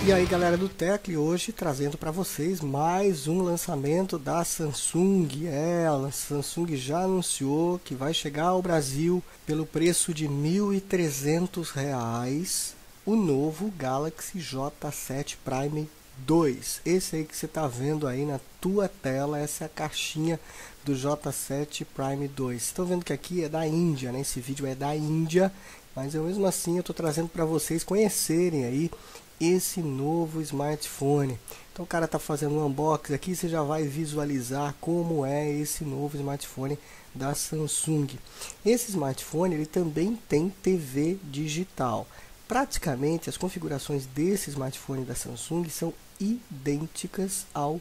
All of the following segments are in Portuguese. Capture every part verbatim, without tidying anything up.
E aí galera do Tecla, hoje trazendo para vocês mais um lançamento da Samsung. É, a Samsung já anunciou que vai chegar ao Brasil pelo preço de mil e trezentos reais o novo Galaxy J sete Prime dois. Esse aí que você está vendo aí na tua tela, essa é a caixinha do J sete Prime dois. Estão vendo que aqui é da Índia, né? Esse vídeo é da Índia, mas eu mesmo assim eu estou trazendo para vocês conhecerem aí esse novo smartphone. Então o cara está fazendo um unboxing aqui, você já vai visualizar como é esse novo smartphone da Samsung. Esse smartphone ele também tem T V digital. Praticamente as configurações desse smartphone da Samsung são idênticas ao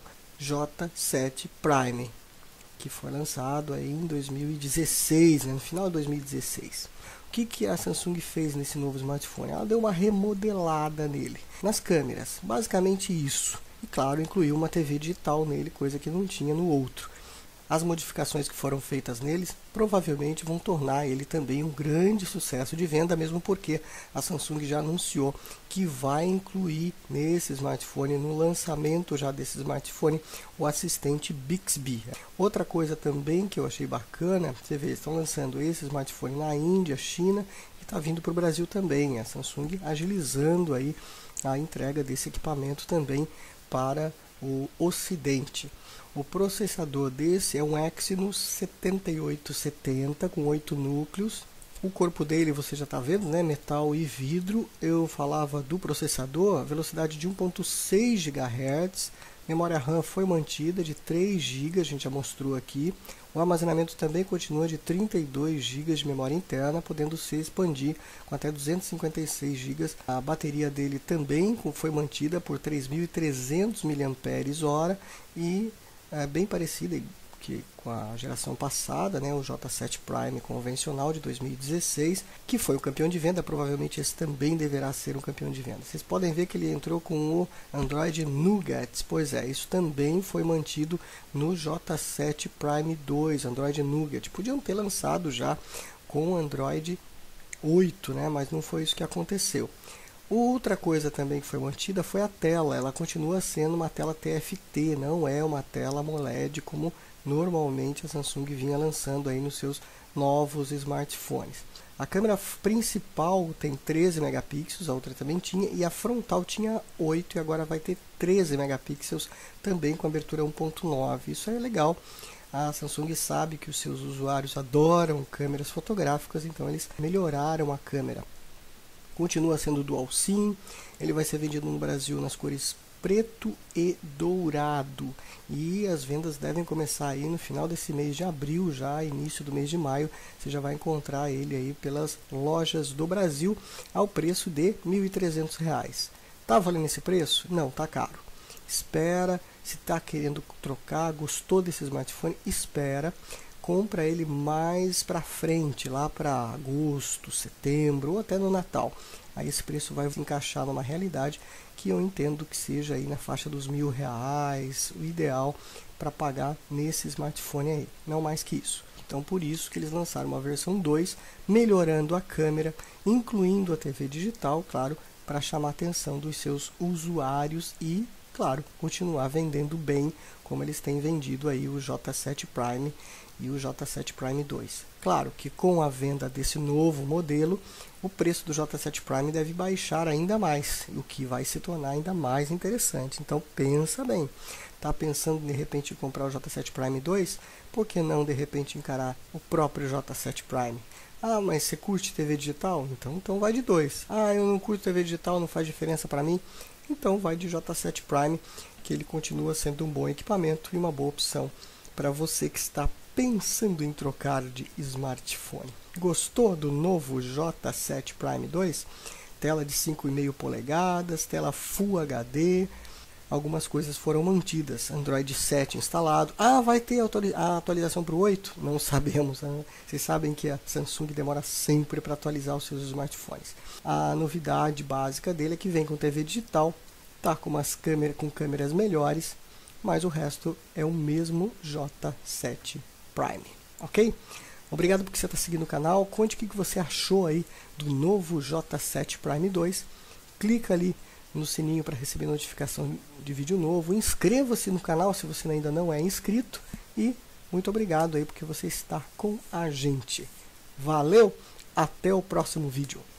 J sete Prime, que foi lançado aí em dois mil e dezesseis, né, no final de dois mil e dezesseis. O que, que a Samsung fez nesse novo smartphone? Ela deu uma remodelada nele, nas câmeras, basicamente isso. E claro, incluiu uma T V digital nele, coisa que não tinha no outro. As modificações que foram feitas neles provavelmente vão tornar ele também um grande sucesso de venda, mesmo porque a Samsung já anunciou que vai incluir nesse smartphone, no lançamento já desse smartphone, o assistente Bixby. Outra coisa também que eu achei bacana, você vê, estão lançando esse smartphone na Índia, China, e está vindo para o Brasil também. A Samsung agilizando aí a entrega desse equipamento também para o Ocidente. O processador desse é um Exynos setenta e oito setenta com oito núcleos. O corpo dele você já está vendo, né? Metal e vidro. Eu falava do processador, velocidade de um ponto seis gigahertz. Memória RAM foi mantida de três gigas, a gente já mostrou aqui. O armazenamento também continua de trinta e dois gigas de memória interna, podendo se expandir com até duzentos e cinquenta e seis gigas. A bateria dele também foi mantida por três mil e trezentos miliampères-hora e é bem parecida que com a geração passada, né, o J sete Prime convencional de dois mil e dezesseis, que foi o campeão de venda. Provavelmente esse também deverá ser um campeão de venda. Vocês podem ver que ele entrou com o Android Nougat. Pois é, isso também foi mantido no J sete Prime dois, Android Nougat. Podiam ter lançado já com o Android oito, né, mas não foi isso que aconteceu. Outra coisa também que foi mantida foi a tela. Ela continua sendo uma tela T F T, não é uma tela AMOLED como normalmente a Samsung vinha lançando aí nos seus novos smartphones. A câmera principal tem treze megapixels, a outra também tinha, e a frontal tinha oito e agora vai ter treze megapixels também com abertura um ponto nove. Isso é legal. A Samsung sabe que os seus usuários adoram câmeras fotográficas, então eles melhoraram a câmera. Continua sendo Dual SIM, ele vai ser vendido no Brasil nas cores preto e dourado. E as vendas devem começar aí no final desse mês de abril, já início do mês de maio. Você já vai encontrar ele aí pelas lojas do Brasil ao preço de mil e trezentos reais. Tá valendo esse preço? Não, tá caro. Espera, se está querendo trocar, gostou desse smartphone, espera. Compra ele mais para frente, lá para agosto, setembro ou até no Natal. Aí esse preço vai encaixar numa realidade que eu entendo que seja aí na faixa dos mil reais, o ideal para pagar nesse smartphone aí, não mais que isso. Então por isso que eles lançaram uma versão dois, melhorando a câmera, incluindo a T V digital, claro, para chamar a atenção dos seus usuários e, claro, continuar vendendo bem como eles têm vendido aí o J sete Prime e o J sete Prime dois. Claro que com a venda desse novo modelo, o preço do J sete Prime deve baixar ainda mais, o que vai se tornar ainda mais interessante. Então pensa bem, está pensando de repente em comprar o J sete Prime dois? Por que não de repente encarar o próprio J sete Prime? Ah, mas você curte T V digital? Então, então vai de dois. Ah, eu não curto T V digital, não faz diferença para mim? Então vai de J sete Prime, que ele continua sendo um bom equipamento e uma boa opção para você que está pensando em trocar de smartphone. Gostou do novo J sete Prime dois? Tela de cinco vírgula cinco polegadas, tela Full H D, algumas coisas foram mantidas. Android sete instalado. Ah, vai ter a atualização para o oito? Não sabemos. Né? Vocês sabem que a Samsung demora sempre para atualizar os seus smartphones. A novidade básica dele é que vem com T V digital, tá com umas câmeras com câmeras melhores, mas o resto é o mesmo J sete Prime, ok? Obrigado porque você está seguindo o canal. Conte o que você achou aí do novo J sete Prime dois. Clica ali no sininho para receber notificação de vídeo novo. Inscreva-se no canal se você ainda não é inscrito. E muito obrigado aí porque você está com a gente. Valeu, até o próximo vídeo.